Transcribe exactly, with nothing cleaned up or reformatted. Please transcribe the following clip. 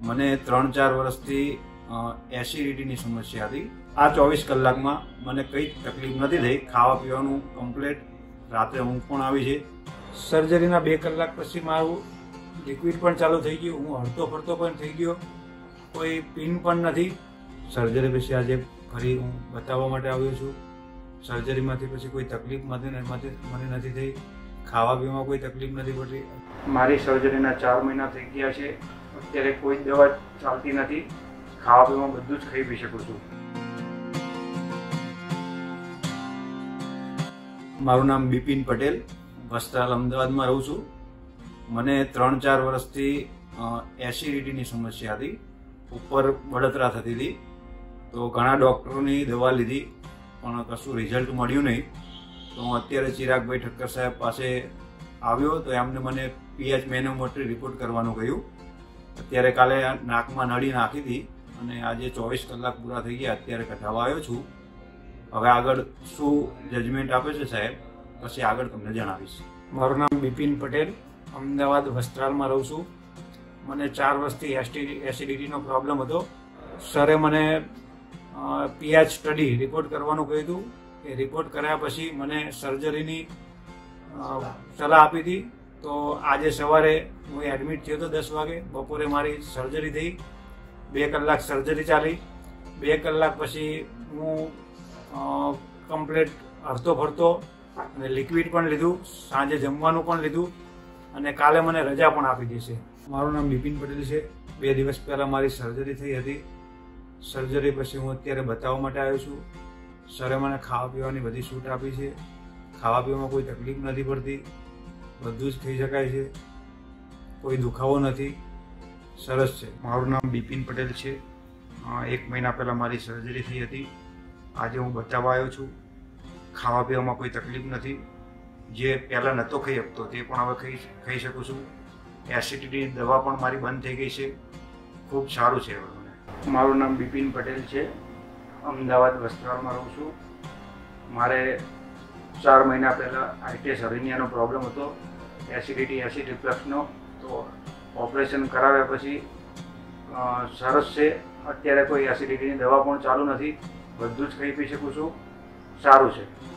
મને ત્રણ ચાર વર્ષથી એસિડિટીની સમસ્યા હતી। આ ચોવીસ કલાકમાં મને કંઈ તકલીફ નથી થઈ। ખાવા પીવાનું કમ્પ્લીટ, રાત્રે ઊંઘ પણ આવી છે। સર્જરીના બે કલાક પછી મારું લિક્વિડ પણ ચાલુ થઈ ગયું, હું હરતો ફરતો પણ થઈ ગયો, કોઈ પિન પણ નથી। સર્જરી પછી આજે ફરી હું બતાવવા માટે આવ્યો છું। સર્જરીમાંથી પછી કોઈ તકલીફ મને મને નથી થઈ, ખાવા પીવામાં કોઈ તકલીફ નથી પડતી। મારી સર્જરીના ચાર મહિના થઈ ગયા છે, અત્યારે કોઈ દવા ચાલતી નથી, ખાવા પીવામાં બધું જ ખાઈ પી શકું છું। મારું નામ બિપિન પટેલ, વસ્ત્રાલ અમદાવાદમાં રહું છું। મને ત્રણ ચાર વર્ષથી એસિડિટીની સમસ્યા હતી, ઉપર બળતરા થતી હતી, તો ઘણા ડૉક્ટરોની દવા લીધી પણ કશું રિઝલ્ટ મળ્યું નહીં। તો હું અત્યારે ચિરાગભાઈ ઠક્કર સાહેબ પાસે આવ્યો તો એમને મને પીએચ મેનોમેટ્રી રિપોર્ટ કરવાનું કહ્યું। અત્યારે કાલે નાકમાં નળી નાખી હતી અને આજે ચોવીસ કલાક પૂરા થઈ ગયા, અત્યારે કઢાવવા આવ્યો છું। હવે આગળ શું જજમેન્ટ આપે છે સાહેબ, પછી આગળ તમને જણાવીશ। મારું નામ બિપિન પટેલ, અમદાવાદ વસ્ત્રાલમાં રહું છું। મને ચાર વર્ષથી એસિડિટીનો પ્રોબ્લેમ હતો। સરે મને પીએચ સ્ટડી રિપોર્ટ કરવાનું કહ્યું હતું। એ રિપોર્ટ કર્યા પછી મને સર્જરીની સલાહ આપી હતી। તો આજે સવારે હું એડમિટ થયો હતો દસ વાગે, બપોરે મારી સર્જરી થઈ, બે કલાક સર્જરી ચાલી। બે કલાક પછી હું કમ્પ્લીટ હરતો ફરતો અને લિક્વિડ પણ લીધું, સાંજે જમવાનું પણ લીધું અને કાલે મને રજા પણ આપી દેશે। મારું નામ બિપિન પટેલ છે। બે દિવસ પહેલાં મારી સર્જરી થઈ હતી। સર્જરી પછી હું અત્યારે બતાવવા માટે આવ્યો છું। સરે મને ખાવા પીવાની બધી છૂટ આપી છે, ખાવા પીવામાં કોઈ તકલીફ નથી પડતી, બધું જ થઈ શકાય છે, કોઈ દુખાવો નથી, સરસ છે। મારું નામ બિપિન પટેલ છે। એક મહિના પહેલાં મારી સર્જરી થઈ હતી, આજે હું બતાવવા આવ્યો છું। ખાવા પીવામાં કોઈ તકલીફ નથી, જે પહેલાં નહોતો ખાઈ શકતો તે પણ હવે ખાઈ ખાઈ શકું છું। એસિડિટીની દવા પણ મારી બંધ થઈ ગઈ છે, ખૂબ સારું છે હવે મને। મારું નામ બિપિન પટેલ છે, અમદાવાદ વસ્ત્રાલમાં રહું છું। મારે ચાર મહિના પહેલાં આઈટીએસ હર્નિયાનો પ્રોબ્લેમ હતો, એસિડિટી એસિડ રિફ્લક્સનો। તો ઓપરેશન કરાવ્યા પછી સરસ છે, અત્યારે કોઈ એસિડિટીની દવા પણ ચાલુ નથી, બધું જ ખાઈ પી શકું છું, સારું છે।